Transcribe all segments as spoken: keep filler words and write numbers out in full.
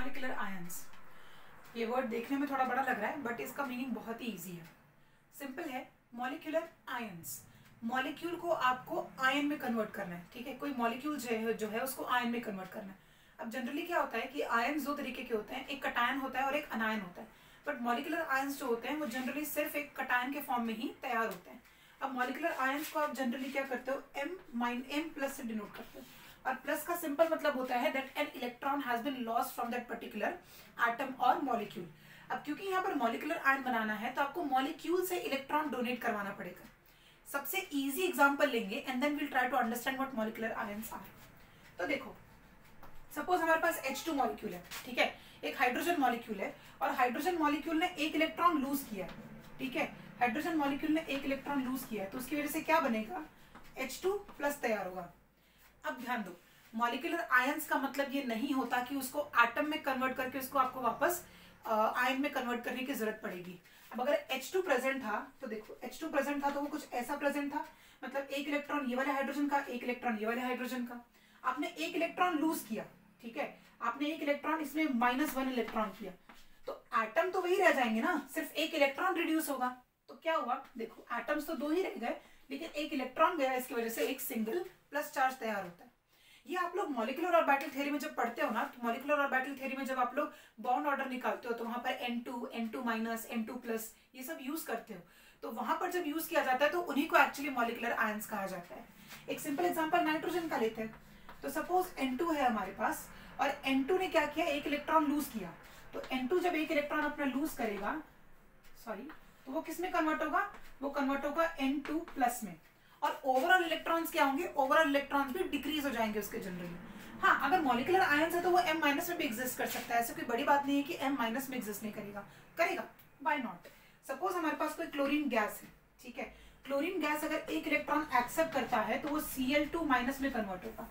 Molecular ions, ये word देखने में थोड़ा बड़ा लग रहा है बट इसका मीनिंग बहुत ही इजी है, सिंपल है। मॉलिक्यूलर आयंस, मॉलिक्यूल को आपको आयन में कन्वर्ट करना है, ठीक है। कोई मॉलिक्यूल जो है जो है उसको आयन में कन्वर्ट करना है। अब जनरली क्या होता है कि आयंस दो तरीके के होते हैं, एक कटायन होता है और एक अनायन होता है। बट मॉलिक्यूलर आयंस जो होते हैं वो जनरली सिर्फ एक कटायन के फॉर्म में ही तैयार होते हैं। अब मॉलिक्यूलर आयंस को आप जनरली क्या करते हो, एम माइन एम प्लस से डिनोट करते हो, और प्लस का सिंपल मतलब होता है that an electron has been lost from that particular atom और मॉलिक्यूल। अब क्योंकि यहाँ पर मॉलिक्यूलर आयन बनाना है तो आपको मॉलिक्यूल से इलेक्ट्रॉन डोनेट करवाना पड़ेगा। सबसे इजी एग्जांपल लेंगे and then will try to understand what molecular ions are. तो देखो, सपोज हमारे पास एच टू मॉलिक्यूल है, ठीक है, एक हाइड्रोजन मॉलिक्यूल है और हाइड्रोजन मॉलिक्यूल ने एक इलेक्ट्रॉन लूज किया, ठीक है, हाइड्रोजन मॉलिक्यूल ने एक इलेक्ट्रॉन लूज किया है तो उसकी वजह से क्या बनेगा, एच टू प्लस तैयार होगा। अब ध्यान दो, मॉलिक्यूलर आयंस का मतलब ये नहीं होता कि उसको एटम में कन्वर्ट करके उसको आपको वापस आयन में कन्वर्ट करने की जरूरत पड़ेगी। अब अगर एच टू प्रेजेंट था तो देखो, एच टू प्रेजेंट था तो वो कुछ ऐसा प्रेजेंट था, मतलब एक इलेक्ट्रॉन ये वाले हाइड्रोजन का, एक इलेक्ट्रॉन ये वाले हाइड्रोजन का। आपने एक इलेक्ट्रॉन लूज किया, ठीक है, आपने एक इलेक्ट्रॉन इसमें माइनस वन इलेक्ट्रॉन किया तो एटम तो वही रह जाएंगे ना, सिर्फ एक इलेक्ट्रॉन रिड्यूस होगा। तो क्या हुआ, देखो एटम्स तो दो ही रह गए लेकिन एक इलेक्ट्रॉन गया, इसकी वजह से एक सिंगल प्लस चार्ज तैयार होता है। ये आप लोग मॉलिक्यूलर ऑर्बिटल थ्योरी में जब पढ़ते हो ना, तो मॉलिक्यूलर ऑर्बिटल थ्योरी में जब आप लोग बॉन्ड ऑर्डर निकालते हो तो वहां पर N two, N two minus, N two plus ये सब यूज करते हो, तो वहां पर जब यूज किया जाता है तो उन्हीं को एक्चुअली मॉलिक्यूलर आयंस कहा जाता है। एक सिंपल एग्जांपल नाइट्रोजन का लेते हैं, तो सपोज एन टू है हमारे पास और एन टू ने क्या किया, एक इलेक्ट्रॉन लूज किया, तो एन टू जब एक इलेक्ट्रॉन अपना लूज करेगा, सॉरी, तो वो किस में कन्वर्ट होगा, वो कन्वर्ट होगा एन टू प्लस में, और ओवरऑल इलेक्ट्रॉन्स क्या होंगे, ओवरऑल इलेक्ट्रॉन्स भी डिक्रीज हो जाएंगे उसके जनरली। हाँ, अगर मॉलिक्यूलर आयंस है तो वो m माइनस में भी एग्जिस्ट कर सकता है, ऐसा कोई बड़ी बात नहीं है कि m माइनस में एग्जिस्ट नहीं करेगा, करेगा, बाय नॉट। सपोज हमारे पास कोई क्लोरीन गैस है, ठीक है, क्लोरीन गैस अगर एक इलेक्ट्रॉन एक्सेप्ट करता है तो वो सी एल टू माइनस में कन्वर्ट होगा।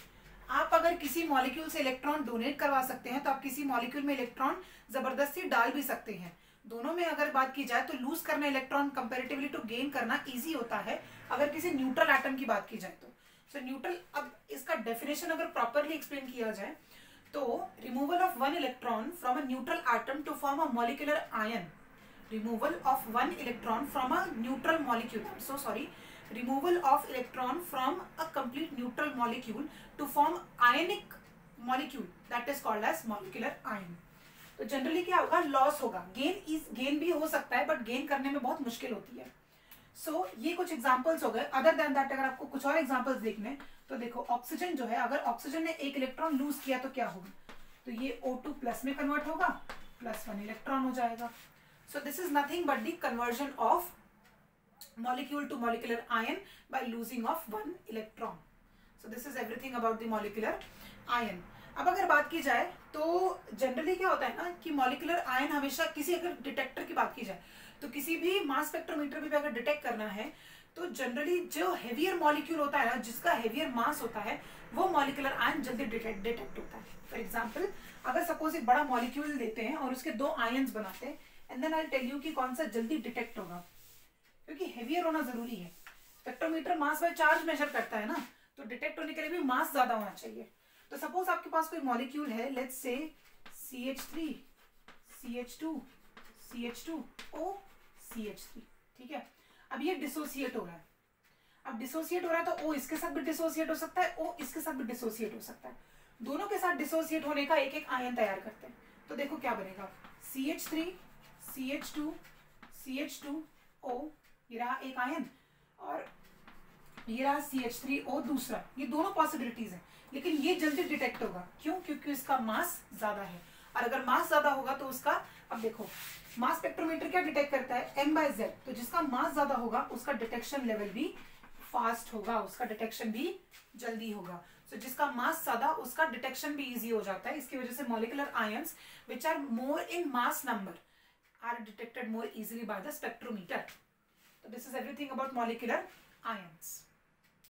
आप अगर किसी मॉलिक्यूल से इलेक्ट्रॉन डोनेट करवा सकते हैं तो आप किसी मॉलिक्यूल में इलेक्ट्रॉन जबरदस्ती डाल भी सकते हैं। दोनों में अगर बात की जाए तो लूज करना इलेक्ट्रॉन कंपैरेटिवली टू गेन करना इजी होता है अगर किसी न्यूट्रल एटम की बात की जाए तो। सो so, न्यूट्रल, अब इसका डेफिनेशन अगर प्रॉपरली एक्सप्लेन किया जाए तो removal of one electron from a neutral atom to form a molecular ion, removal of one electron from a neutral molecule, so sorry, removal of electron from a complete neutral molecule to form ionic molecule that is called as molecular ion। तो generally क्या होगा, loss होगा, gain is gain भी हो सकता है but gain करने में बहुत मुश्किल होती है। सो so, ये कुछ एग्जांपल्स हो गए। अदर देन दैट अगर आपको कुछ और एग्जांपल्स देखने तो देखो, ऑक्सीजन जो है, अगर ऑक्सीजन ने एक इलेक्ट्रॉन लूज किया तो क्या होगा, तो ये O टू प्लस में कन्वर्ट होगा, प्लस वन इलेक्ट्रॉन हो जाएगा। So this is nothing but the conversion of molecule to molecular ion by losing of one electron। So this is everything about the molecular ion। अब अगर बात की जाए तो जनरली क्या होता है ना कि मॉलिक्यूलर आयन हमेशा किसी, अगर डिटेक्टर की बात की जाए तो किसी भी मास स्पेक्ट्रोमीटर में भी अगर डिटेक्ट करना है तो जनरली जो हेवियर मॉलिक्यूल होता है ना, जिसका हेवियर मास होता है, वो मॉलिक्यूलर आयन जल्दी डिटेक्ट डिटेक्ट होता है। फॉर एग्जाम्पल, अगर सपोज एक बड़ा मॉलिक्यूल लेते हैं और उसके दो आयन्स बनाते हैं and then I tell you कि कौन सा जल्दी डिटेक्ट होगा, क्योंकि हेवियर होना जरूरी है। Spectrometer mass by charge measure करता है ना, तो डिटेक्ट होने के लिए भी मास ज्यादा होना चाहिए। तो सपोज आपके पास कोई मॉलिक्यूल है, let's say C H three, C H two, C H two O, C H three, ठीक है। अब ये डिसोसिएट हो रहा है, अब डिसोसिएट हो रहा है तो O इसके साथ भी डिसोसिएट हो सकता है, O इसके साथ भी डिसोसिएट हो सकता है। दोनों के साथ डिसोसिएट होने का एक एक आयन तैयार करते हैं। तो देखो क्या बनेगा, C H three, C H two, C H two O, ये रहा एक आयन, और ये रहा सी एच थ्री ओ दूसरा। ये दोनों पॉसिबिलिटीज हैं, लेकिन ये जल्दी डिटेक्ट होगा, क्यों, क्योंकि इसका मास ज्यादा है। और अगर मास ज्यादा होगा तो उसका, अब देखो मास स्पेक्ट्रोमीटर क्या डिटेक्ट करता है, एम बाय जेड, तो जिसका मास ज्यादा होगा उसका डिटेक्शन लेवल भी फास्ट होगा, उसका डिटेक्शन भी जल्दी होगा। सो so, जिसका मास ज्यादा उसका डिटेक्शन भी इजी हो जाता है। इसकी वजह से molecular ions which are more in mass number are detected more easily by the spectrometer. So this is everything about molecular ions।